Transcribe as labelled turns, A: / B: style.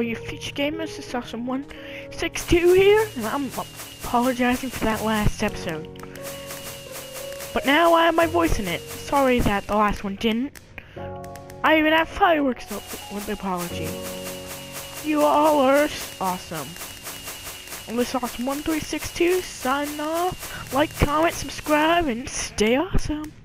A: all you future gamers, it's Awesome162 here, and I'm apologizing for that last episode. But now I have my voice in it. Sorry that the last one didn't. I even have fireworks up with the apology. You all are awesome. And this Awesome1362 signing off. Like, comment, subscribe, and stay awesome.